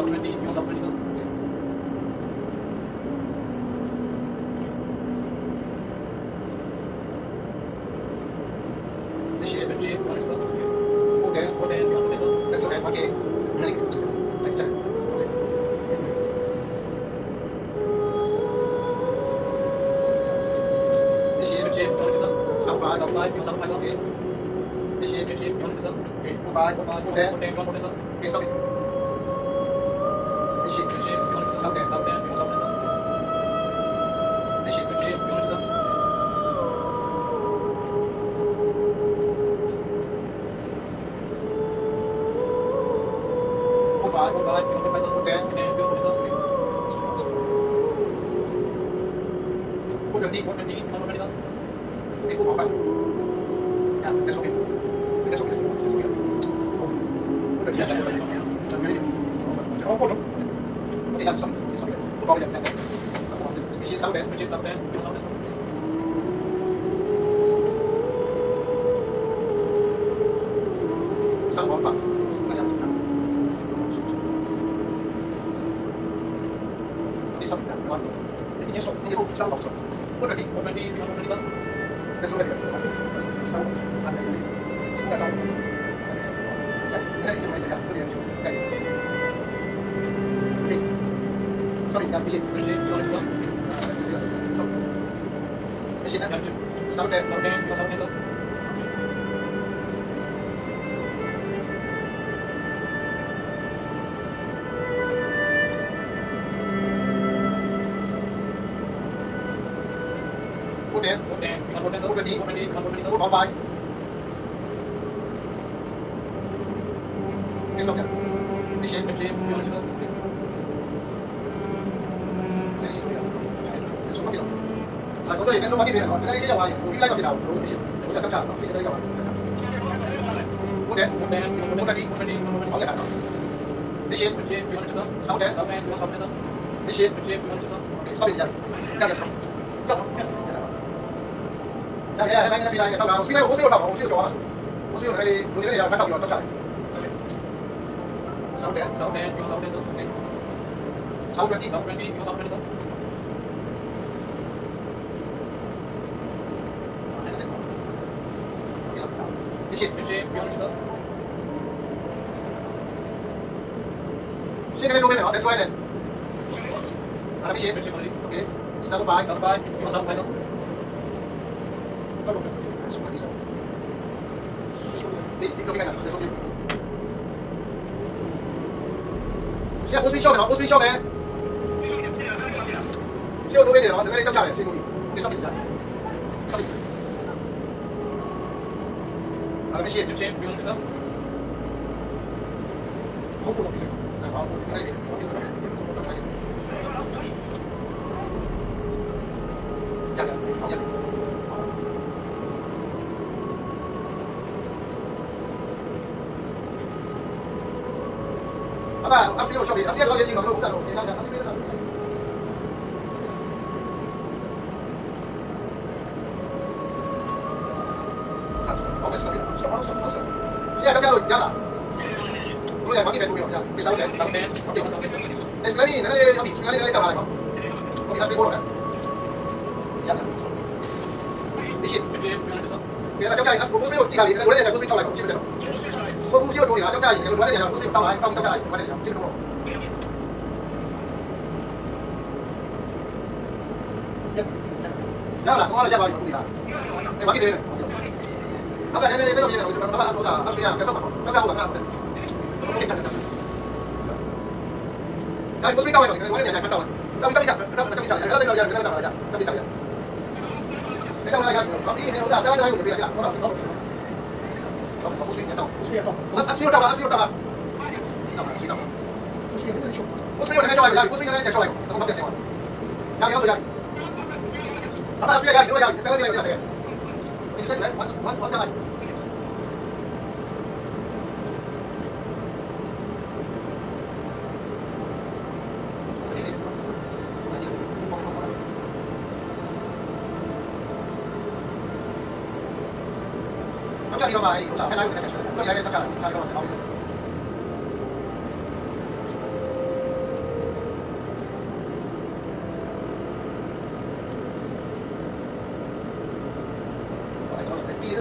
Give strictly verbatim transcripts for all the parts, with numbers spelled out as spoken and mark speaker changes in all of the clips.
Speaker 1: Hãy subscribe cho kênh Ghiền Mì Gõ để không bỏ lỡ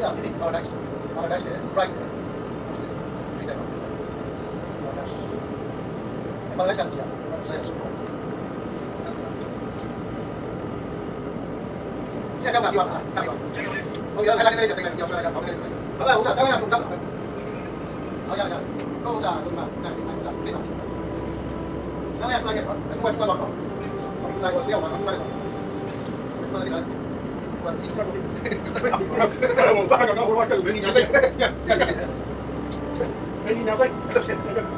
Speaker 1: 下，弟弟，把我带起，把我带起，right，对的。把我带起啊，saya semua. 现在干嘛地方啊？干嘛？我原来来这里就这个，要出来干，旁边这个。拜拜，我讲三个，我讲。好，讲讲，我讲，我讲，我讲，我讲，对吧？三个，三个，快快快快！我来，我需要我快点。快点，快点。我听不到。我爸刚刚我话跟人家说，呀呀呀，人家说，